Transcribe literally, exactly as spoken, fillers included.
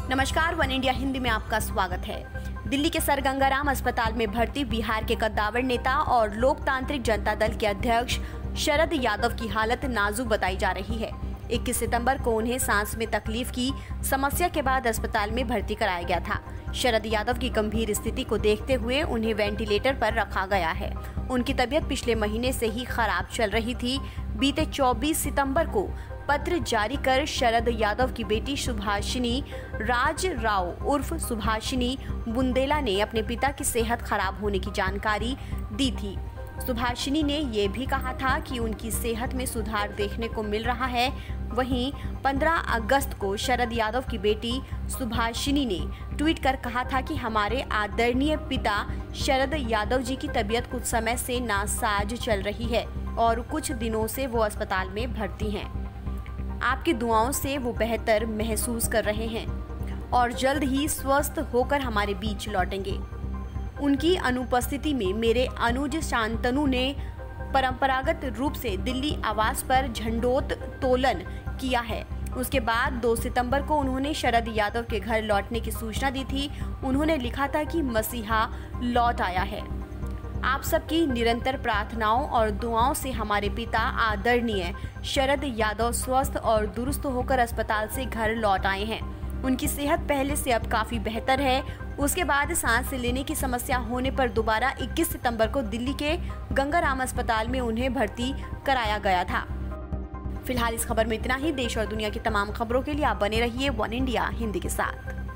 नमस्कार, one India Hindi में आपका स्वागत है। दिल्ली के सर गंगाराम अस्पताल में भर्ती बिहार के कद्दावर नेता और लोकतांत्रिक जनता दल के अध्यक्ष शरद यादव की हालत नाजुक बताई जा रही है। इक्कीस सितंबर को उन्हें सांस में तकलीफ की समस्या के बाद अस्पताल में भर्ती कराया गया था। शरद यादव की गंभीर स्थिति को देखते हुए उन्हें वेंटिलेटर पर रखा गया है। उनकी तबीयत पिछले महीने से ही खराब चल रही थी। बीते चौबीस सितंबर को पत्र जारी कर शरद यादव की बेटी सुभाषिनी राज राव उर्फ सुभाषिनी बुंदेला ने अपने पिता की सेहत खराब होने की जानकारी दी थी। सुभाषिनी ने ये भी कहा था कि उनकी सेहत में सुधार देखने को मिल रहा है। वहीं पंद्रह अगस्त को शरद यादव की बेटी सुभाषिनी ने ट्वीट कर कहा था कि हमारे आदरणीय पिता शरद यादव जी की तबीयत कुछ समय से नासाज चल रही है और कुछ दिनों से वो अस्पताल में भर्ती हैं। आपकी दुआओं से वो बेहतर महसूस कर रहे हैं और जल्द ही स्वस्थ होकर हमारे बीच लौटेंगे। उनकी अनुपस्थिति में मेरे अनुज शांतनु ने परंपरागत रूप से दिल्ली आवास पर झंडोत्तोलन किया है। उसके बाद दो सितंबर को उन्होंने शरद यादव के घर लौटने की सूचना दी थी। उन्होंने लिखा था कि मसीहा लौट आया है। आप सबकी निरंतर प्रार्थनाओं और दुआओं से हमारे पिता आदरणीय शरद यादव स्वस्थ और दुरुस्त होकर अस्पताल से घर लौट आए हैं। उनकी सेहत पहले से अब काफी बेहतर है। उसके बाद सांस लेने की समस्या होने पर दोबारा इक्कीस सितंबर को दिल्ली के गंगाराम अस्पताल में उन्हें भर्ती कराया गया था। फिलहाल इस खबर में इतना ही। देश और दुनिया की तमाम खबरों के लिए आप बने रहिए वन इंडिया हिंदी के साथ।